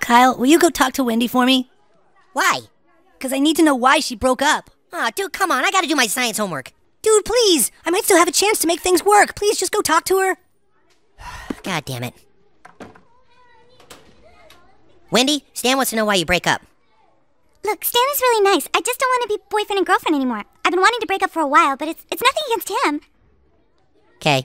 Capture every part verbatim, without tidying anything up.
Kyle, will you go talk to Wendy for me? Why? Because I need to know why she broke up. Aw, oh, dude, come on. I gotta do my science homework. Dude, please. I might still have a chance to make things work. Please just go talk to her. God damn it. Wendy, Stan wants to know why you break up. Look, Stan is really nice. I just don't want to be boyfriend and girlfriend anymore. I've been wanting to break up for a while, but it's it's nothing against him. Okay.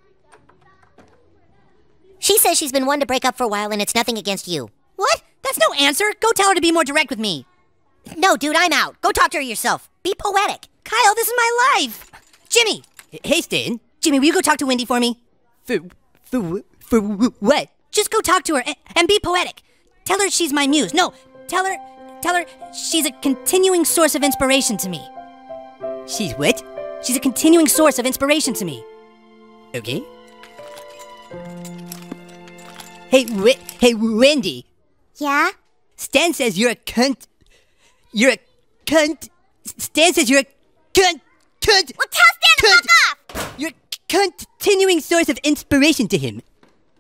She says she's been wanting to break up for a while and it's nothing against you. What? That's no answer. Go tell her to be more direct with me. No, dude, I'm out. Go talk to her yourself. Be poetic. Kyle, this is my life. Jimmy. Hey, Stan. Jimmy, will you go talk to Wendy for me? For, for, for what? Just go talk to her and, and be poetic. Tell her she's my muse. No, tell her, tell her she's a continuing source of inspiration to me. She's what? She's a continuing source of inspiration to me. Okay. Hey, w hey, Wendy. Yeah? Stan says you're a cunt. You're a cunt. Stan says you're a cunt. Cunt. Well, tell Stan to fuck off! You're a continuing source of inspiration to him.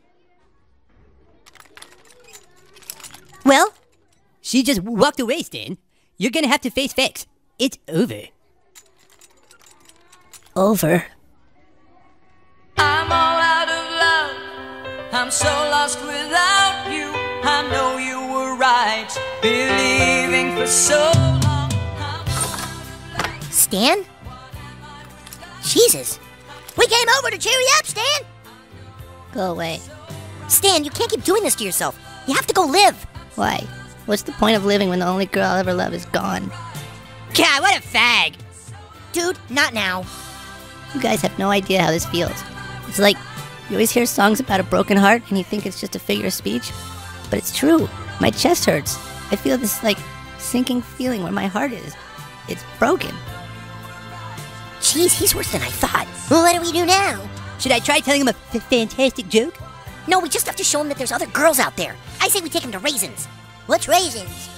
Well? She just walked away, Stan. You're gonna have to face facts. It's over. Over. I'm all out of love. I'm so lost without you. I know you were right, believing for so long. Stan? Jesus. We came over to cheer you up, Stan. Go away. Stan, you can't keep doing this to yourself. You have to go live. Why? What's the point of living when the only girl I'll ever love is gone? God, what a fag. Dude, not now. You guys have no idea how this feels. It's like you always hear songs about a broken heart and you think it's just a figure of speech. But it's true. My chest hurts. I feel this, like, sinking feeling where my heart is. It's broken. Jeez, he's worse than I thought. Well, what do we do now? Should I try telling him a f fantastic joke? No, we just have to show him that there's other girls out there. I say we take him to Raisins. What's Raisins?